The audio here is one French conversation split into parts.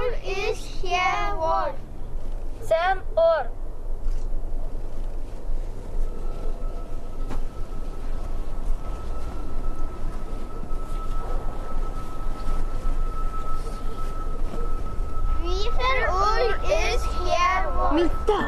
old is here what? Sam or Reason old is here what? Mita.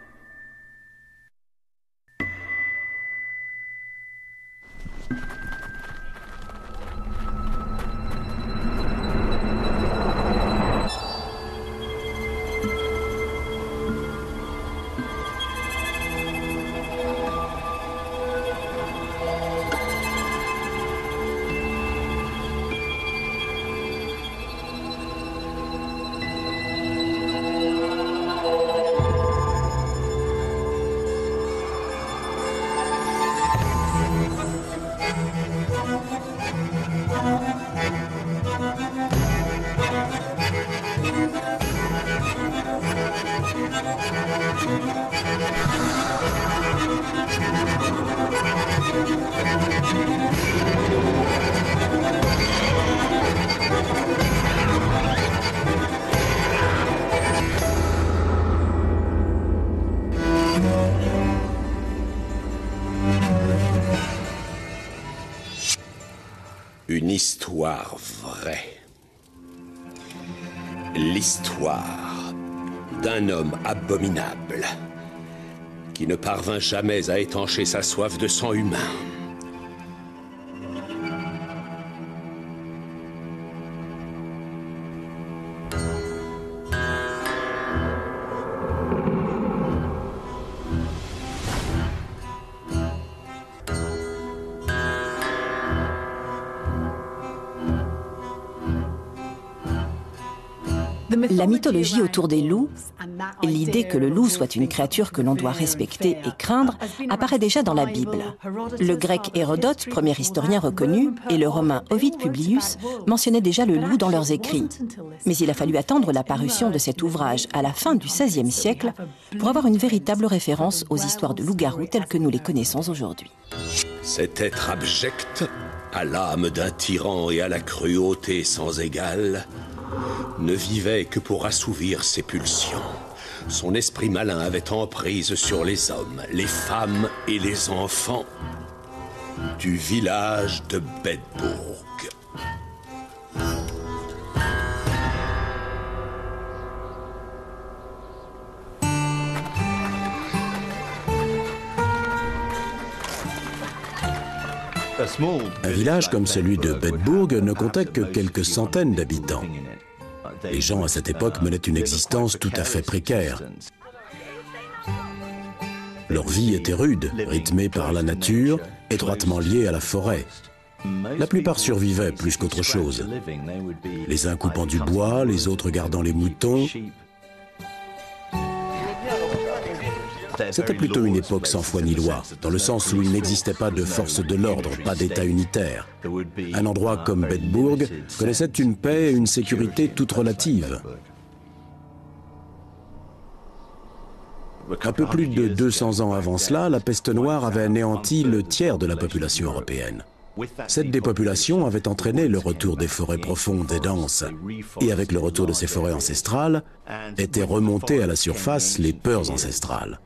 Une histoire vraie. L'histoire d'un homme abominable qui ne parvint jamais à étancher sa soif de sang humain. La mythologie autour des loups, l'idée que le loup soit une créature que l'on doit respecter et craindre, apparaît déjà dans la Bible. Le grec Hérodote, premier historien reconnu, et le romain Ovide Publius mentionnaient déjà le loup dans leurs écrits. Mais il a fallu attendre la parution de cet ouvrage à la fin du XVIe siècle pour avoir une véritable référence aux histoires de loups-garous telles que nous les connaissons aujourd'hui. Cet être abject, à l'âme d'un tyran et à la cruauté sans égale, ne vivait que pour assouvir ses pulsions. Son esprit malin avait emprise sur les hommes, les femmes et les enfants du village de Bedburg. Un village comme celui de Bedburg ne comptait que quelques centaines d'habitants. Les gens à cette époque menaient une existence tout à fait précaire. Leur vie était rude, rythmée par la nature, étroitement liée à la forêt. La plupart survivaient plus qu'autre chose. Les uns coupant du bois, les autres gardant les moutons. C'était plutôt une époque sans foi ni loi, dans le sens où il n'existait pas de force de l'ordre, pas d'État unitaire. Un endroit comme Bedburg connaissait une paix et une sécurité toutes relatives. Un peu plus de 200 ans avant cela, la peste noire avait anéanti le tiers de la population européenne. Cette dépopulation avait entraîné le retour des forêts profondes et denses. Et avec le retour de ces forêts ancestrales, étaient remontées à la surface les peurs ancestrales.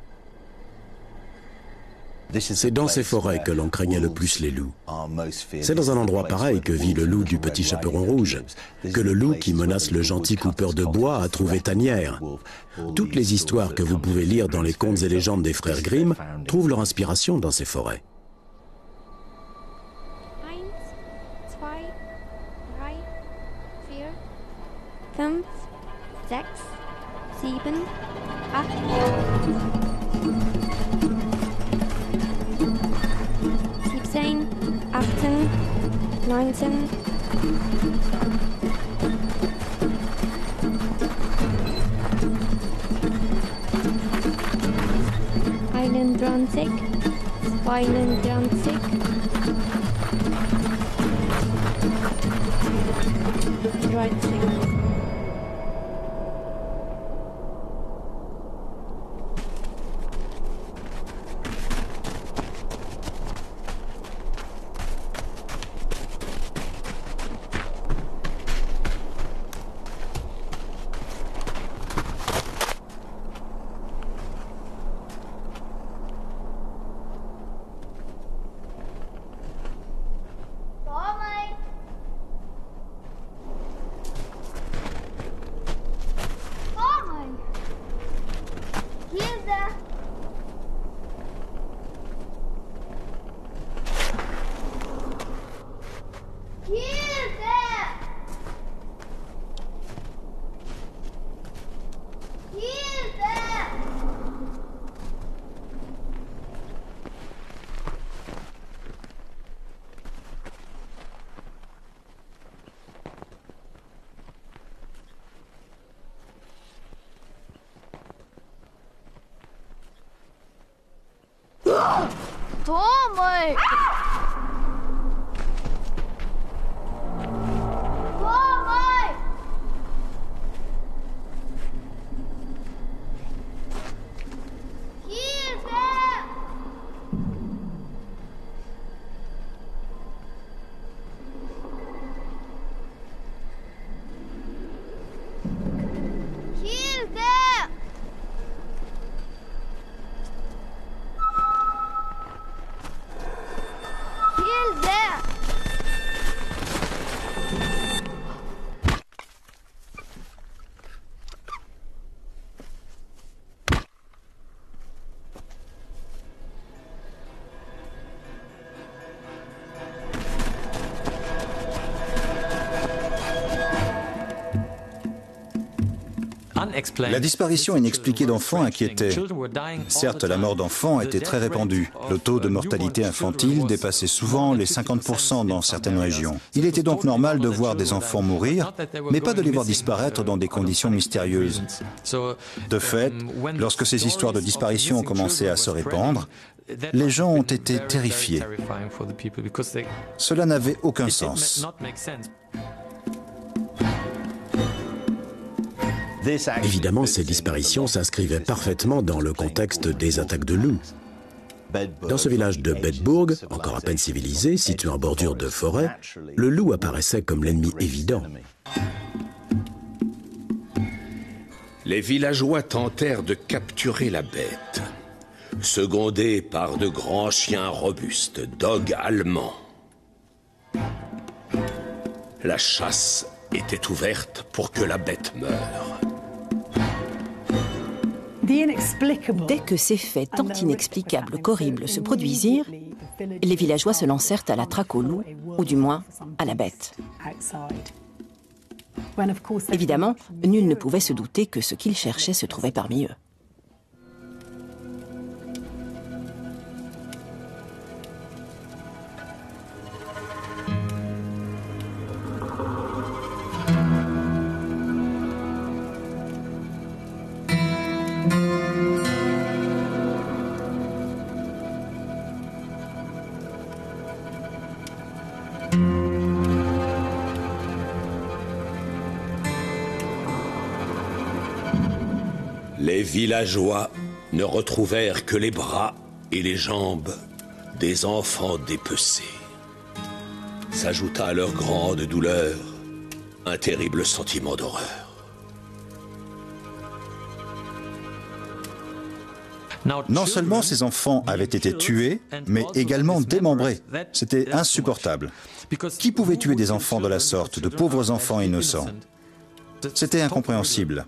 C'est dans ces forêts que l'on craignait le plus les loups. C'est dans un endroit pareil que vit le loup du petit chaperon rouge, que le loup qui menace le gentil coupeur de bois a trouvé tanière. Toutes les histoires que vous pouvez lire dans les contes et légendes des frères Grimm trouvent leur inspiration dans ces forêts. 1, 2, 3, 4, 5, 6, 7, 8, 17, 18, 19. 21, 22, 23. Mãe! Mãe! La disparition inexpliquée d'enfants inquiétait. Certes, la mort d'enfants était très répandue. Le taux de mortalité infantile dépassait souvent les 50% dans certaines régions. Il était donc normal de voir des enfants mourir, mais pas de les voir disparaître dans des conditions mystérieuses. De fait, lorsque ces histoires de disparition ont commencé à se répandre, les gens ont été terrifiés. Cela n'avait aucun sens. Évidemment, ces disparitions s'inscrivaient parfaitement dans le contexte des attaques de loups. Dans ce village de Bedburg, encore à peine civilisé, situé en bordure de forêt, le loup apparaissait comme l'ennemi évident. Les villageois tentèrent de capturer la bête, secondés par de grands chiens robustes, dogs allemands. La chasse était ouverte pour que la bête meure. Dès que ces faits tant inexplicables qu'horribles se produisirent, les villageois se lancèrent à la traque au loup, ou du moins à la bête. Évidemment, nul ne pouvait se douter que ce qu'ils cherchaient se trouvait parmi eux. Les villageois ne retrouvèrent que les bras et les jambes des enfants dépecés. S'ajouta à leur grande douleur un terrible sentiment d'horreur. Non seulement ces enfants avaient été tués, mais également démembrés. C'était insupportable. Qui pouvait tuer des enfants de la sorte, de pauvres enfants innocents? C'était incompréhensible.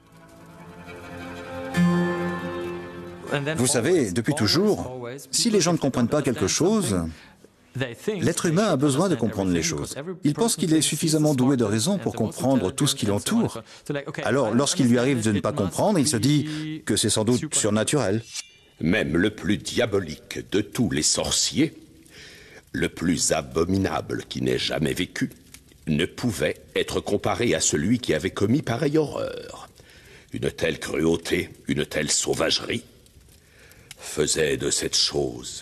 Vous savez, depuis toujours, si les gens ne comprennent pas quelque chose, l'être humain a besoin de comprendre les choses. Il pense qu'il est suffisamment doué de raison pour comprendre tout ce qui l'entoure. Alors, lorsqu'il lui arrive de ne pas comprendre, il se dit que c'est sans doute surnaturel. Même le plus diabolique de tous les sorciers, le plus abominable qui n'ait jamais vécu, ne pouvait être comparé à celui qui avait commis pareille horreur. Une telle cruauté, une telle sauvagerie, faisait de cette chose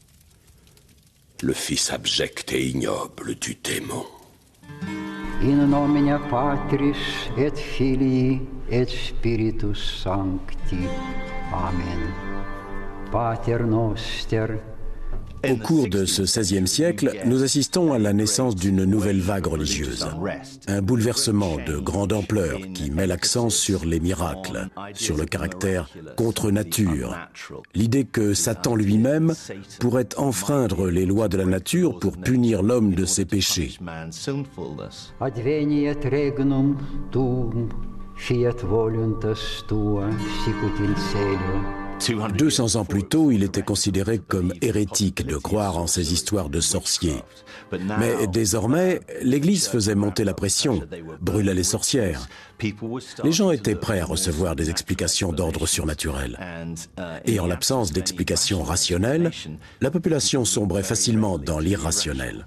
le fils abject et ignoble du démon. In nomine Patris et Filii et Spiritus Sancti. Amen. Pater noster. Au cours de ce XVIe siècle, nous assistons à la naissance d'une nouvelle vague religieuse. Un bouleversement de grande ampleur qui met l'accent sur les miracles, sur le caractère contre nature, l'idée que Satan lui-même pourrait enfreindre les lois de la nature pour punir l'homme de ses péchés. Adveniet regnum tuum, fiat voluntas tua, sicut in cielo. 200 ans plus tôt, il était considéré comme hérétique de croire en ces histoires de sorciers. Mais désormais, l'Église faisait monter la pression, brûlait les sorcières. Les gens étaient prêts à recevoir des explications d'ordre surnaturel. Et en l'absence d'explications rationnelles, la population sombrait facilement dans l'irrationnel.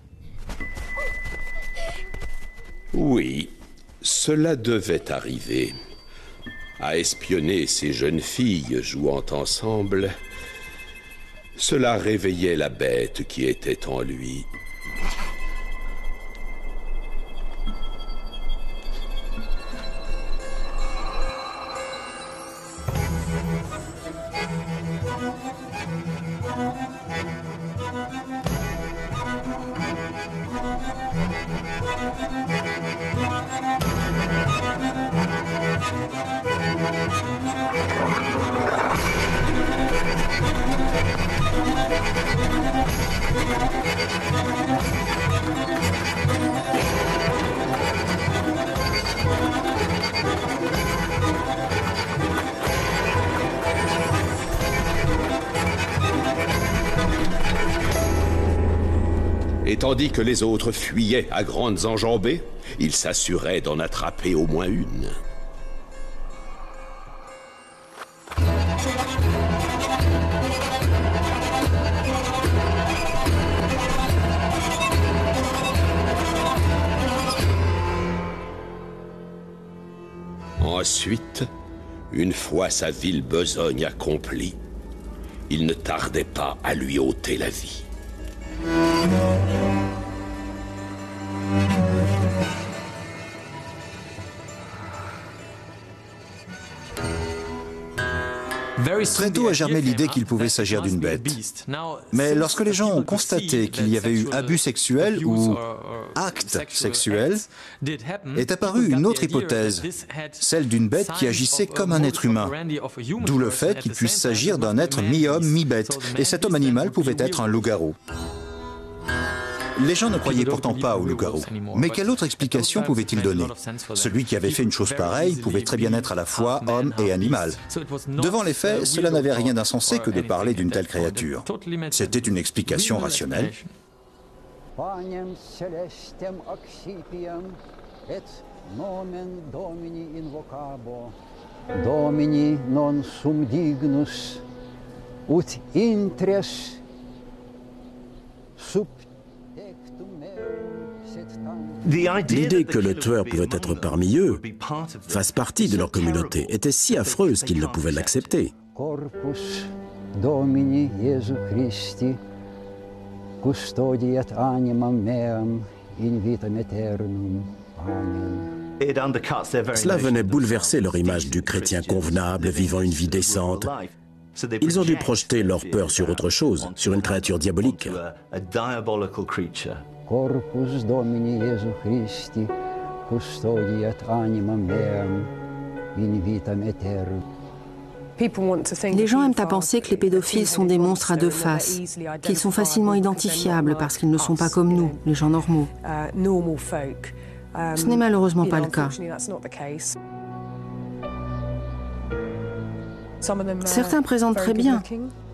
Oui, cela devait arriver. À espionner ces jeunes filles jouant ensemble, Cela réveillait la bête qui était en lui. Et tandis que les autres fuyaient à grandes enjambées, il s'assurait d'en attraper au moins une. Ensuite, une fois sa vile besogne accomplie, il ne tardait pas à lui ôter la vie. Très tôt a germé l'idée qu'il pouvait s'agir d'une bête. Mais lorsque les gens ont constaté qu'il y avait eu abus sexuel ou acte sexuel, est apparue une autre hypothèse, celle d'une bête qui agissait comme un être humain. D'où le fait qu'il puisse s'agir d'un être mi-homme, mi-bête. Et cet homme animal pouvait être un loup-garou. Les gens ne croyaient pourtant pas au loup-garou. Mais quelle autre explication pouvait-il donner? Celui qui avait fait une chose pareille pouvait très bien être à la fois homme et animal. Devant les faits, cela n'avait rien d'insensé que de parler d'une telle créature. C'était une explication rationnelle. L'idée que le tueur pouvait être parmi eux, fasse partie de leur communauté, était si affreuse qu'ils ne pouvaient l'accepter. Corpus Domini Jesu Christi, custodiat animam meam in vitam aeternum. Amen. Cela venait bouleverser leur image du chrétien convenable, vivant une vie décente. Ils ont dû projeter leur peur sur autre chose, sur une créature diabolique. Corpus Domini Jesu Christi, custodiat animam meam in vitam aeternum. Les gens aiment à penser que les pédophiles sont des monstres à deux faces, qu'ils sont facilement identifiables parce qu'ils ne sont pas comme nous, les gens normaux. Ce n'est malheureusement pas le cas. Certains présentent très bien.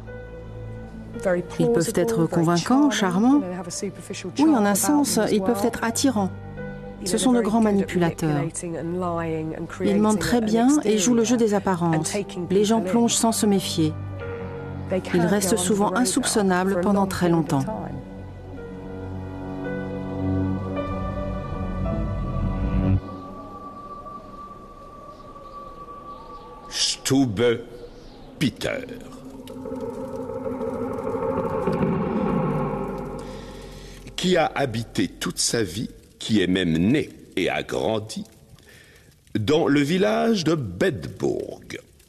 Ils peuvent être convaincants, charmants. Oui, en un sens, ils peuvent être attirants. Ce sont de grands manipulateurs. Ils mentent très bien et jouent le jeu des apparences. Les gens plongent sans se méfier. Ils restent souvent insoupçonnables pendant très longtemps. Stube Peter. Qui a habité toute sa vie, qui est même né et a grandi dans le village de Bedburg.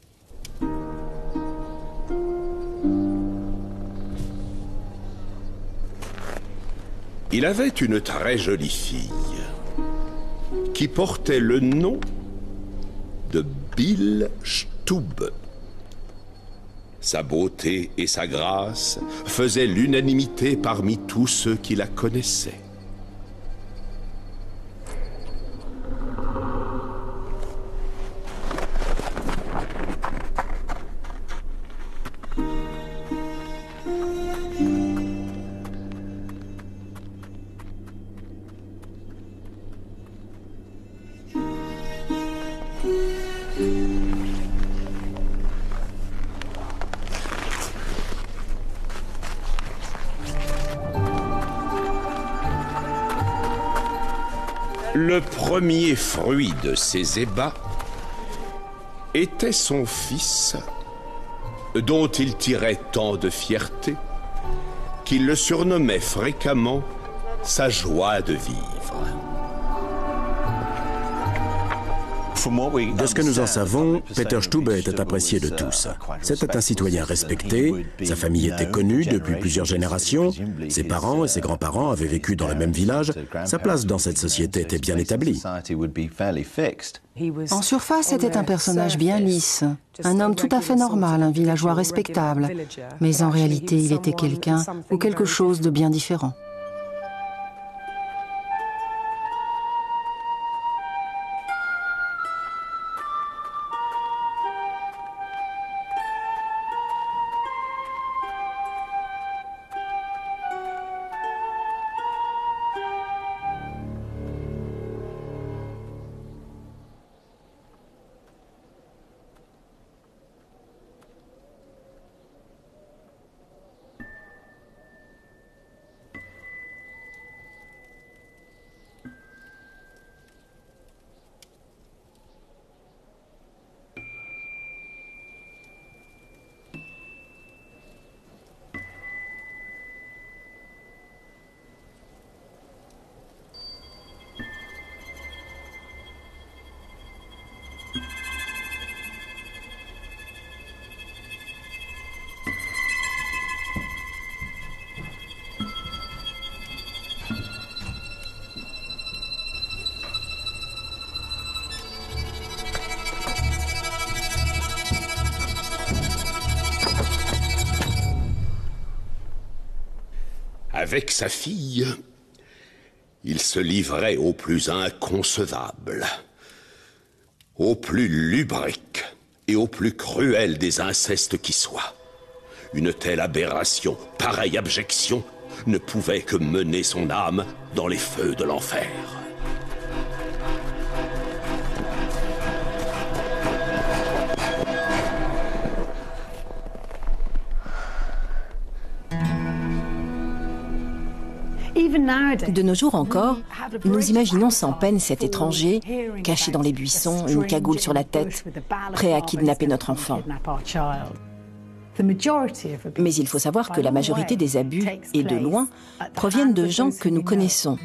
Il avait une très jolie fille qui portait le nom de Bill Stube. Sa beauté et sa grâce faisaient l'unanimité parmi tous ceux qui la connaissaient. Le premier fruit de ses ébats était son fils, dont il tirait tant de fierté qu'il le surnommait fréquemment sa joie de vivre. De ce que nous en savons, Peter Stube était apprécié de tous. C'était un citoyen respecté, sa famille était connue depuis plusieurs générations, ses parents et ses grands-parents avaient vécu dans le même village, sa place dans cette société était bien établie. En surface, c'était un personnage bien lisse, un homme tout à fait normal, un villageois respectable. Mais en réalité, il était quelqu'un ou quelque chose de bien différent. Avec sa fille, il se livrait au plus inconcevable, au plus lubrique et au plus cruel des incestes qui soient. Une telle aberration, pareille abjection, ne pouvait que mener son âme dans les feux de l'enfer. De nos jours encore, nous imaginons sans peine cet étranger, caché dans les buissons, une cagoule sur la tête, prêt à kidnapper notre enfant. Mais il faut savoir que la majorité des abus, et de loin, proviennent de gens que nous connaissons.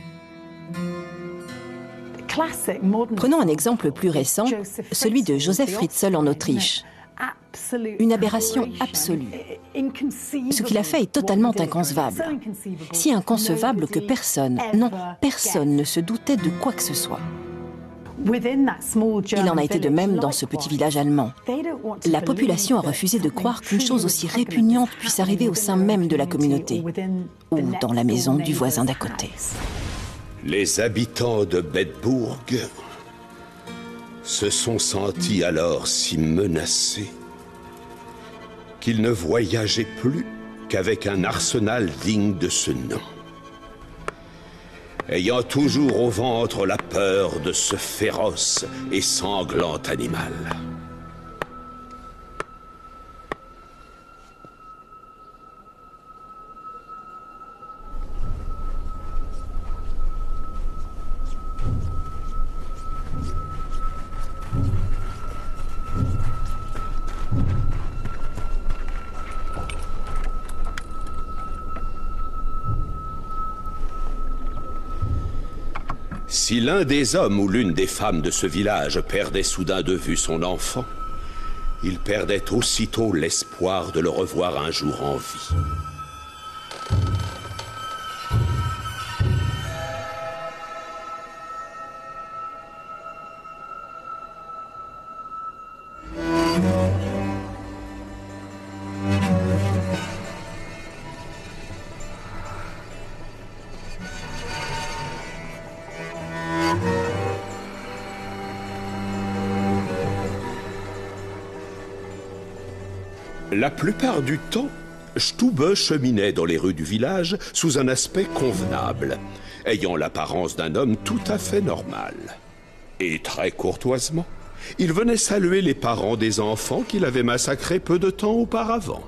Prenons un exemple plus récent, celui de Joseph Fritzl en Autriche. Une aberration absolue. Ce qu'il a fait est totalement inconcevable. Si inconcevable que personne, non, personne ne se doutait de quoi que ce soit. Il en a été de même dans ce petit village allemand. La population a refusé de croire qu'une chose aussi répugnante puisse arriver au sein même de la communauté, ou dans la maison du voisin d'à côté. Les habitants de Bedburg se sont sentis alors si menacés qu'ils ne voyageaient plus qu'avec un arsenal digne de ce nom, ayant toujours au ventre la peur de ce féroce et sanglant animal. Si l'un des hommes ou l'une des femmes de ce village perdait soudain de vue son enfant, il perdait aussitôt l'espoir de le revoir un jour en vie. La plupart du temps, Stube cheminait dans les rues du village sous un aspect convenable, ayant l'apparence d'un homme tout à fait normal. Et très courtoisement, il venait saluer les parents des enfants qu'il avait massacrés peu de temps auparavant.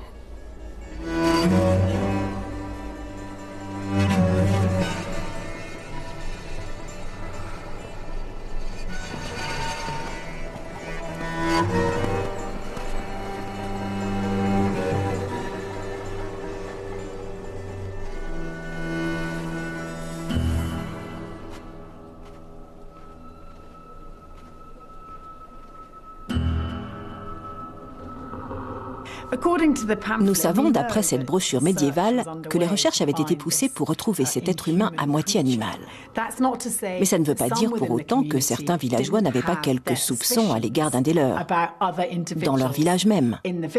Nous savons, d'après cette brochure médiévale, que les recherches avaient été poussées pour retrouver cet être humain à moitié animal. Mais ça ne veut pas dire pour autant que certains villageois n'avaient pas quelques soupçons à l'égard d'un des leurs, dans leur village même.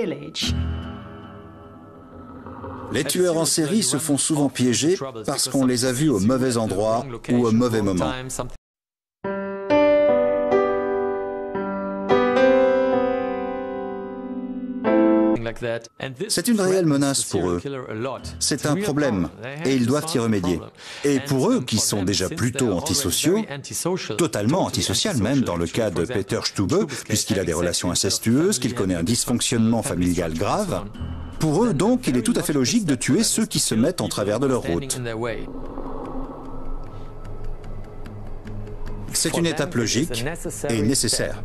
Les tueurs en série se font souvent piéger parce qu'on les a vus au mauvais endroit ou au mauvais moment. C'est une réelle menace pour eux. C'est un problème et ils doivent y remédier. Et pour eux, qui sont déjà plutôt antisociaux, totalement antisocial même dans le cas de Peter Stube, puisqu'il a des relations incestueuses, qu'il connaît un dysfonctionnement familial grave, pour eux donc, il est tout à fait logique de tuer ceux qui se mettent en travers de leur route. C'est une étape logique et nécessaire.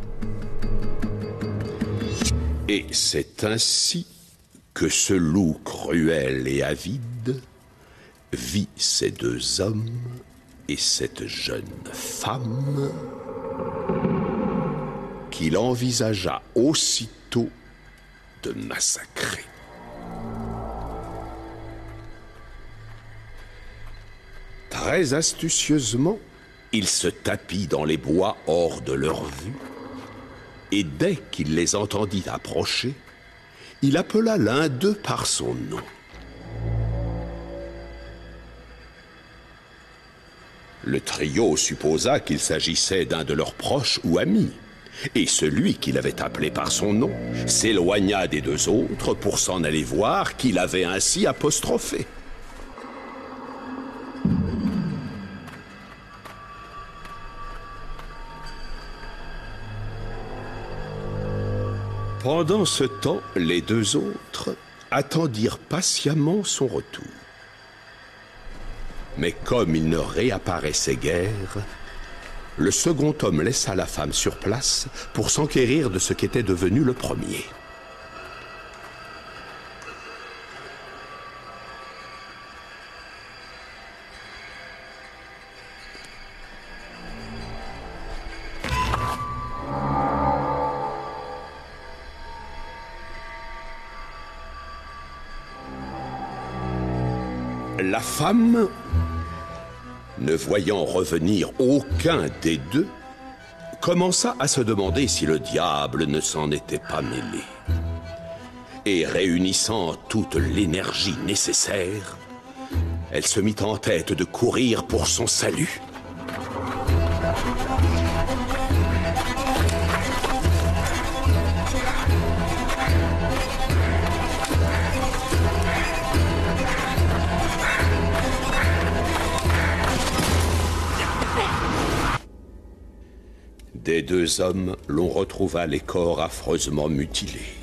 Et c'est ainsi que ce loup cruel et avide vit ces deux hommes et cette jeune femme qu'il envisagea aussitôt de massacrer. Très astucieusement, il se tapit dans les bois hors de leur vue, et dès qu'il les entendit approcher, il appela l'un d'eux par son nom. Le trio supposa qu'il s'agissait d'un de leurs proches ou amis, et celui qu'il avait appelé par son nom s'éloigna des deux autres pour s'en aller voir qui l'avait ainsi apostrophé. Pendant ce temps, les deux autres attendirent patiemment son retour. Mais comme il ne réapparaissait guère, le second homme laissa la femme sur place pour s'enquérir de ce qu'était devenu le premier. La femme, ne voyant revenir aucun des deux, commença à se demander si le diable ne s'en était pas mêlé. Et réunissant toute l'énergie nécessaire, elle se mit en tête de courir pour son salut. Des deux hommes, l'on retrouva les corps affreusement mutilés.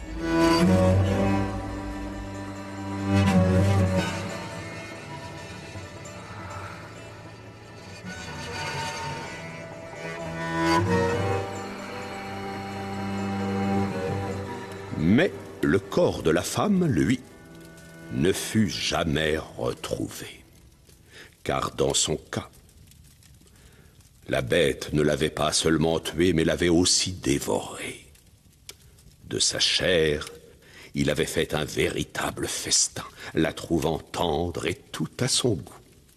Mais le corps de la femme, lui, ne fut jamais retrouvé. Car dans son cas, la bête ne l'avait pas seulement tué, mais l'avait aussi dévoré. De sa chair, il avait fait un véritable festin, la trouvant tendre et tout à son goût.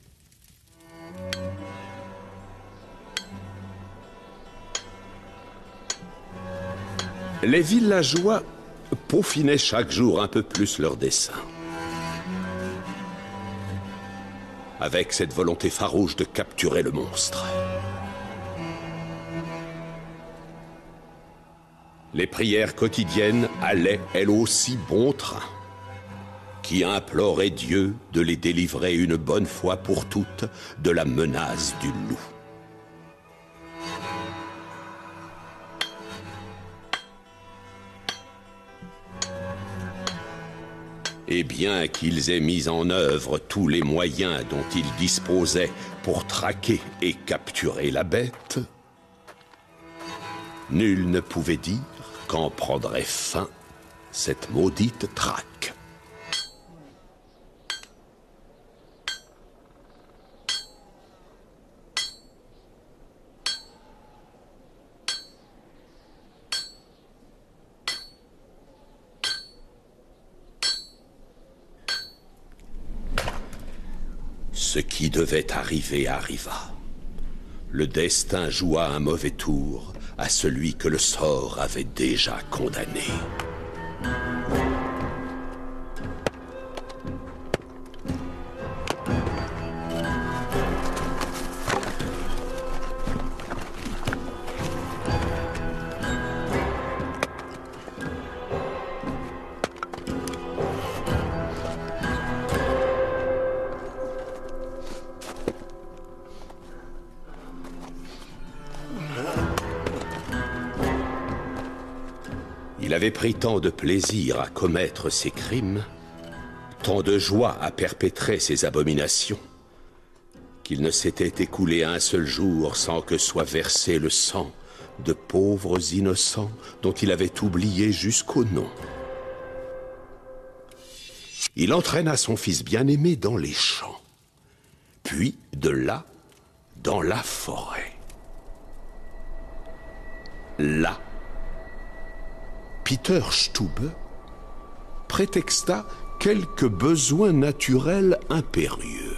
Les villageois peaufinaient chaque jour un peu plus leur dessein, avec cette volonté farouche de capturer le monstre. Les prières quotidiennes allaient, elles aussi, bon train, qui implorait Dieu de les délivrer une bonne fois pour toutes de la menace du loup. Et bien qu'ils aient mis en œuvre tous les moyens dont ils disposaient pour traquer et capturer la bête, nul ne pouvait dire quand prendrait fin cette maudite traque. Ce qui devait arriver arriva. Le destin joua un mauvais tour à celui que le sort avait déjà condamné. Il avait pris tant de plaisir à commettre ses crimes, tant de joie à perpétrer ses abominations, qu'il ne s'était écoulé un seul jour sans que soit versé le sang de pauvres innocents dont il avait oublié jusqu'au nom. Il entraîna son fils bien-aimé dans les champs, puis de là, dans la forêt. Là, Peter Stube prétexta quelques besoins naturels impérieux.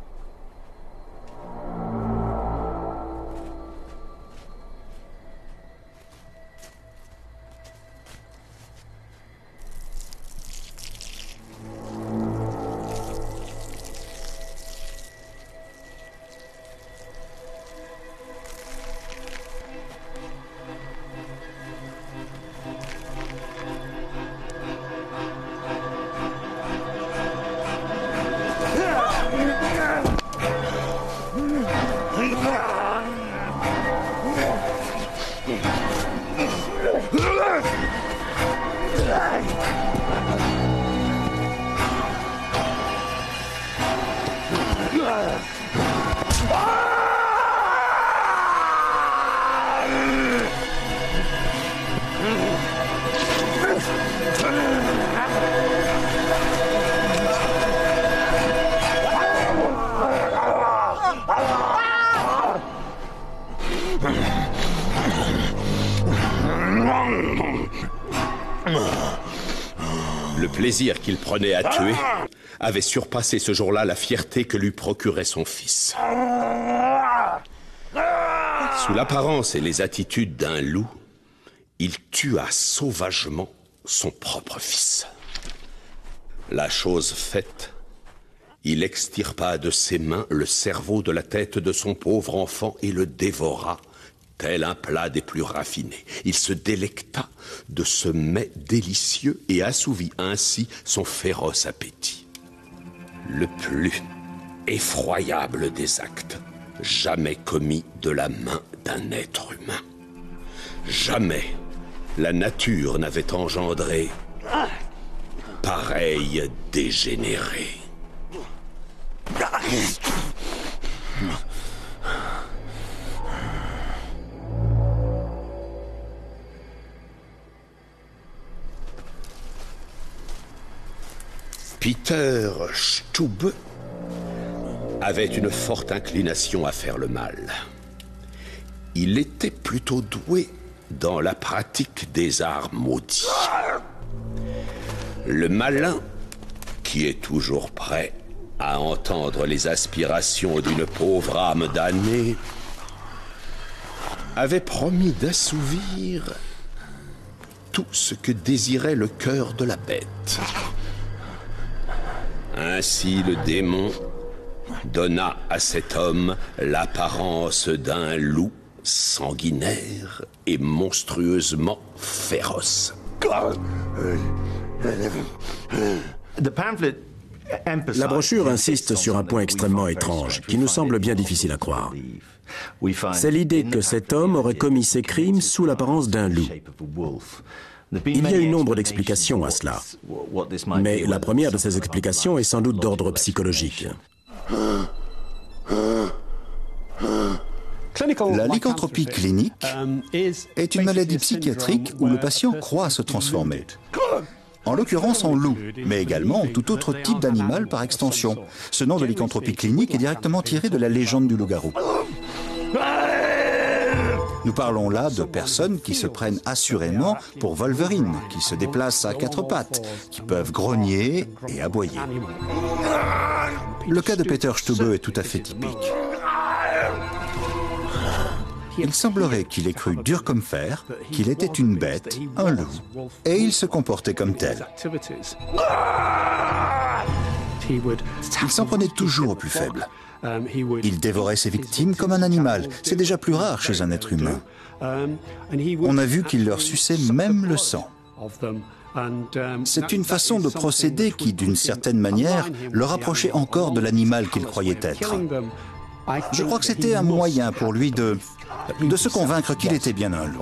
Le plaisir qu'il prenait à tuer avait surpassé ce jour-là la fierté que lui procurait son fils. Sous l'apparence et les attitudes d'un loup, il tua sauvagement son propre fils. La chose faite, il extirpa de ses mains le cerveau de la tête de son pauvre enfant et le dévora, tel un plat des plus raffinés. Il se délecta de ce mets délicieux et assouvit ainsi son féroce appétit. Le plus effroyable des actes jamais commis de la main d'un être humain. Jamais la nature n'avait engendré pareil dégénéré. Peter Stube avait une forte inclination à faire le mal. Il était plutôt doué dans la pratique des arts maudits. Le malin, qui est toujours prêt à entendre les aspirations d'une pauvre âme damnée, avait promis d'assouvir tout ce que désirait le cœur de la bête. Ainsi le démon donna à cet homme l'apparence d'un loup sanguinaire et monstrueusement féroce. La brochure insiste sur un point extrêmement étrange, qui nous semble bien difficile à croire. C'est l'idée que cet homme aurait commis ses crimes sous l'apparence d'un loup. Il y a une nombre d'explications à cela, mais la première de ces explications est sans doute d'ordre psychologique. La lycanthropie clinique est une maladie psychiatrique où le patient croit se transformer. En l'occurrence en loup, mais également en tout autre type d'animal par extension. Ce nom de lycanthropie clinique est directement tiré de la légende du loup-garou. Nous parlons là de personnes qui se prennent assurément pour Wolverine, qui se déplacent à quatre pattes, qui peuvent grogner et aboyer. Le cas de Peter Stube est tout à fait typique. Il semblerait qu'il ait cru dur comme fer, qu'il était une bête, un loup, et il se comportait comme tel. Il s'en prenait toujours au plus faible. Il dévorait ses victimes comme un animal. C'est déjà plus rare chez un être humain. On a vu qu'il leur suçait même le sang. C'est une façon de procéder qui, d'une certaine manière, le rapprochait encore de l'animal qu'il croyait être. Je crois que c'était un moyen pour lui de se convaincre qu'il était bien un loup.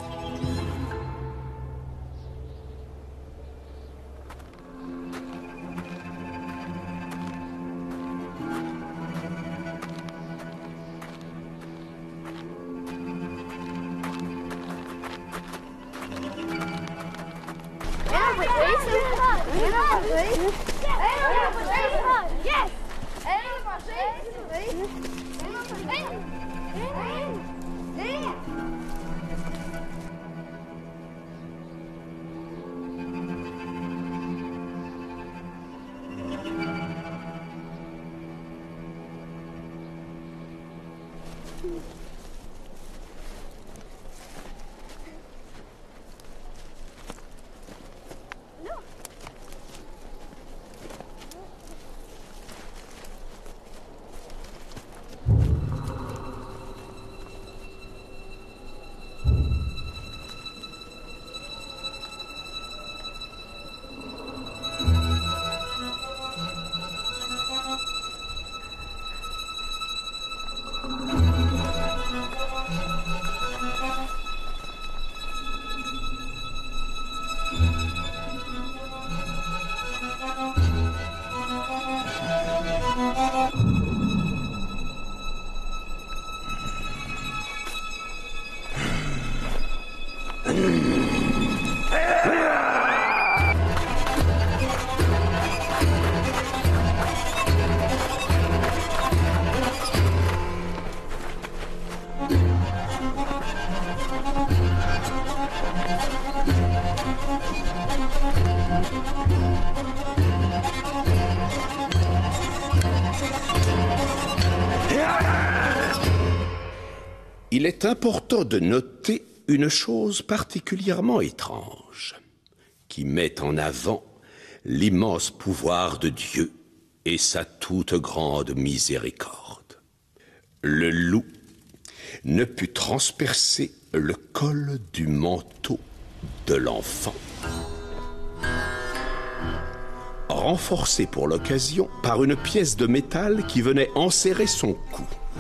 Il est important de noter une chose particulièrement étrange, qui met en avant l'immense pouvoir de Dieu et sa toute grande miséricorde. Le loup ne put transpercer le col du manteau de l'enfant, renforcé pour l'occasion par une pièce de métal qui venait enserrer son cou.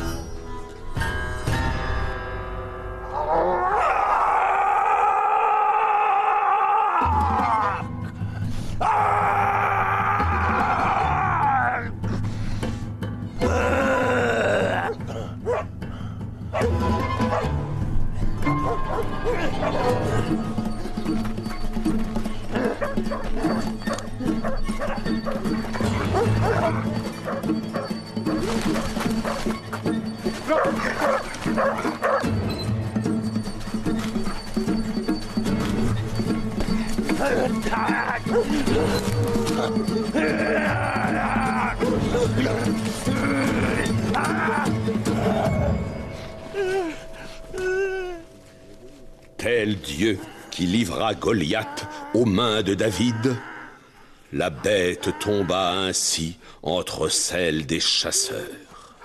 Tel Dieu qui livra Goliath aux mains de David, la bête tomba ainsi entre celles des chasseurs.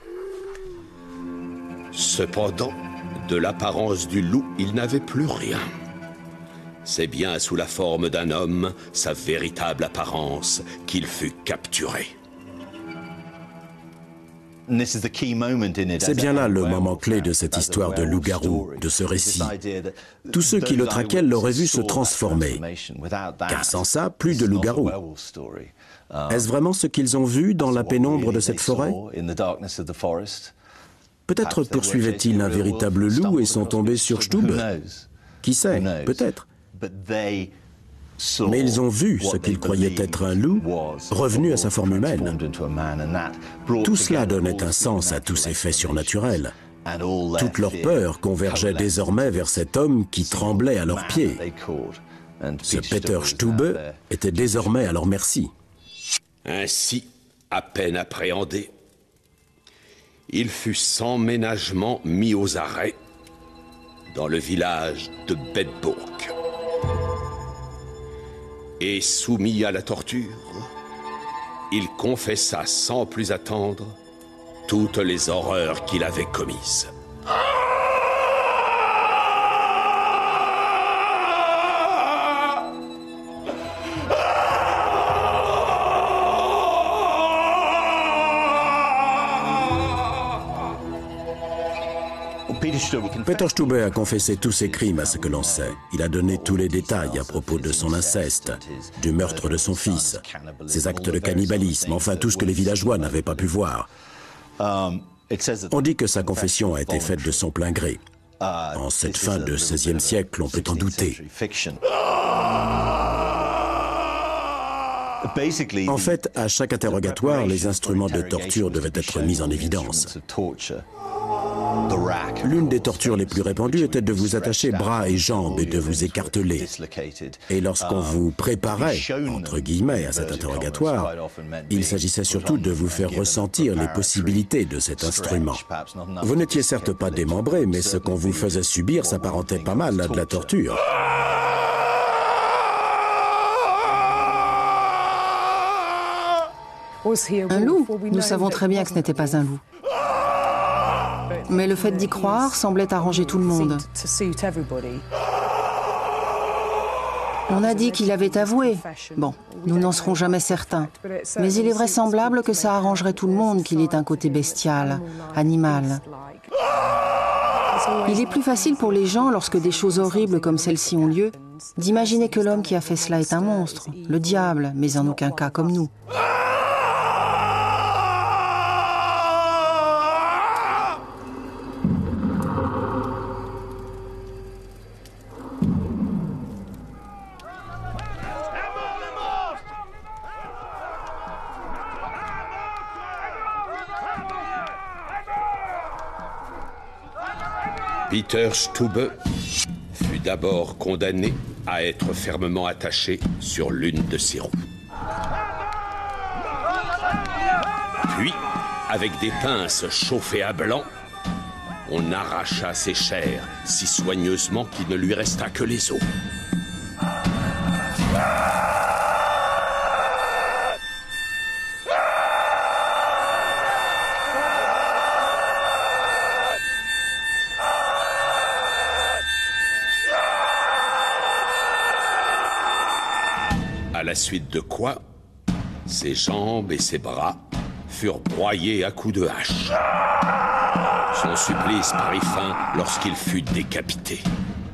Cependant, de l'apparence du loup, il n'avait plus rien. C'est bien sous la forme d'un homme, sa véritable apparence, qu'il fut capturé. C'est bien là le moment clé de cette histoire de loup-garou, de ce récit. Tous ceux qui le traquaient l'auraient vu se transformer, car sans ça, plus de loup-garou. Est-ce vraiment ce qu'ils ont vu dans la pénombre de cette forêt? Peut-être poursuivaient-ils un véritable loup et sont tombés sur Stube. Qui sait, peut-être. Mais ils ont vu ce qu'ils croyaient être un loup revenu à sa forme humaine. Tout cela donnait un sens à tous ces faits surnaturels. Toute leur peur convergeait désormais vers cet homme qui tremblait à leurs pieds. Ce Peter Stube était désormais à leur merci. Ainsi, À peine appréhendé, il fut sans ménagement mis aux arrêts dans le village de Bedburg et soumis à la torture, il confessa sans plus attendre toutes les horreurs qu'il avait commises. Peter Stube a confessé tous ses crimes à ce que l'on sait. Il a donné tous les détails à propos de son inceste, du meurtre de son fils, ses actes de cannibalisme, enfin tout ce que les villageois n'avaient pas pu voir. On dit que sa confession a été faite de son plein gré. En cette fin de XVIe siècle, on peut en douter. En fait, à chaque interrogatoire, les instruments de torture devaient être mis en évidence. L'une des tortures les plus répandues était de vous attacher bras et jambes et de vous écarteler. Et lorsqu'on vous préparait, entre guillemets, à cet interrogatoire, il s'agissait surtout de vous faire ressentir les possibilités de cet instrument. Vous n'étiez certes pas démembré, mais ce qu'on vous faisait subir s'apparentait pas mal à de la torture. Un loup? Nous savons très bien que ce n'était pas un loup. Mais le fait d'y croire semblait arranger tout le monde. On a dit qu'il avait avoué. Bon, nous n'en serons jamais certains. Mais il est vraisemblable que ça arrangerait tout le monde qu'il ait un côté bestial, animal. Il est plus facile pour les gens, lorsque des choses horribles comme celle-ci ont lieu, d'imaginer que l'homme qui a fait cela est un monstre, le diable, mais en aucun cas comme nous. Peter Stube fut d'abord condamné à être fermement attaché sur l'une de ses roues. Puis, avec des pinces chauffées à blanc, on arracha ses chairs si soigneusement qu'il ne lui resta que les os. À la suite de quoi, ses jambes et ses bras furent broyés à coups de hache. Son supplice prit fin lorsqu'il fut décapité.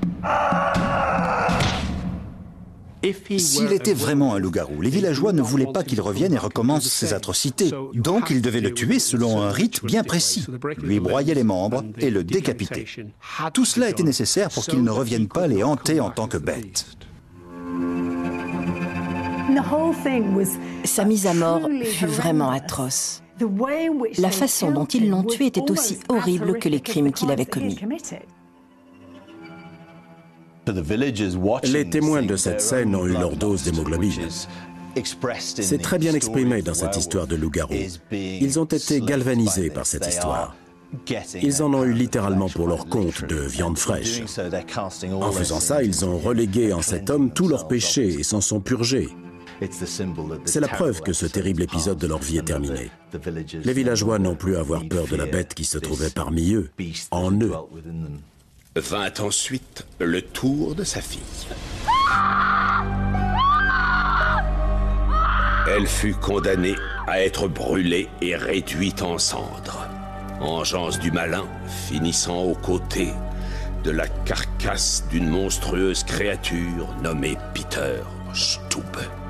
S'il était vraiment un loup-garou, les villageois ne voulaient pas qu'il revienne et recommence ses atrocités. Donc ils devaient le tuer selon un rite bien précis, lui broyer les membres et le décapiter. Tout cela était nécessaire pour qu'il ne revienne pas les hanter en tant que bête. Sa mise à mort fut vraiment atroce. La façon dont ils l'ont tué était aussi horrible que les crimes qu'il avait commis. Les témoins de cette scène ont eu leur dose d'hémoglobine. C'est très bien exprimé dans cette histoire de loup-garou. Ils ont été galvanisés par cette histoire. Ils en ont eu littéralement pour leur compte de viande fraîche. En faisant ça, ils ont relégué en cet homme tous leurs péchés et s'en sont purgés. C'est la preuve que ce terrible épisode de leur vie est terminé. Les villageois n'ont plus à avoir peur de la bête qui se trouvait parmi eux, en eux. Vint ensuite le tour de sa fille. Elle fut condamnée à être brûlée et réduite en cendres. Engeance du malin finissant aux côtés de la carcasse d'une monstrueuse créature nommée Peter Stube.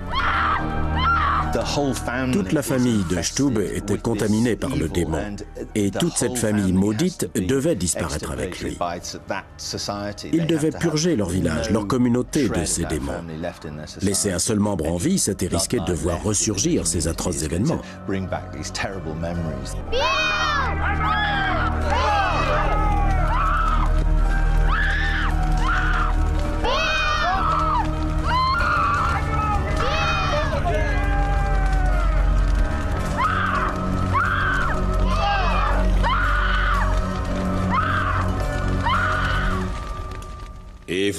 Toute la famille de Stube était contaminée par le démon, et toute cette famille maudite devait disparaître avec lui. Ils devaient purger leur village, leur communauté de ces démons. Laisser un seul membre en vie, c'était risquer de voir ressurgir ces atroces événements.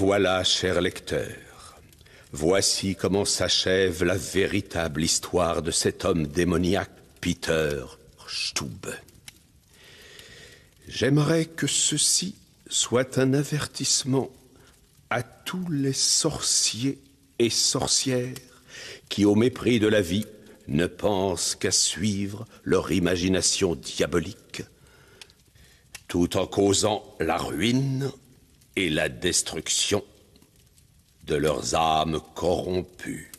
voilà, cher lecteur, voici comment s'achève la véritable histoire de cet homme démoniaque, Peter Stube. J'aimerais que ceci soit un avertissement à tous les sorciers et sorcières qui, au mépris de la vie, ne pensent qu'à suivre leur imagination diabolique, tout en causant la ruine et la destruction de leurs âmes corrompues.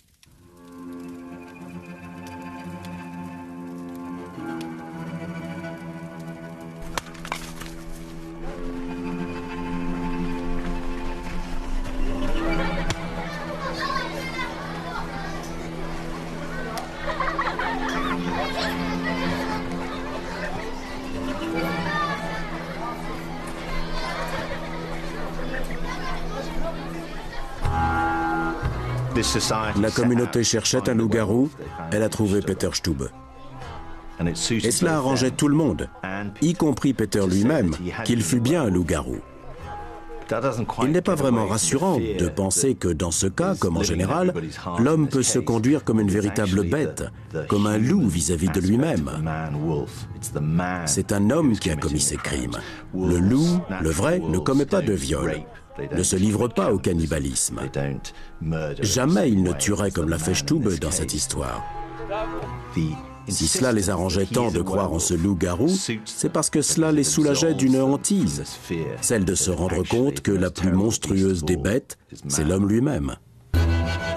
La communauté cherchait un loup-garou, elle a trouvé Peter Stube. Et cela arrangeait tout le monde, y compris Peter lui-même, qu'il fût bien un loup-garou. Il n'est pas vraiment rassurant de penser que dans ce cas, comme en général, l'homme peut se conduire comme une véritable bête, comme un loup vis-à-vis de lui-même. C'est un homme qui a commis ces crimes. Le loup, le vrai, ne commet pas de viol, ne se livre pas au cannibalisme. Jamais il ne tuerait comme l'a fait Stube dans cette histoire. Si cela les arrangeait tant de croire en ce loup-garou, c'est parce que cela les soulageait d'une hantise, celle de se rendre compte que la plus monstrueuse des bêtes, c'est l'homme lui-même.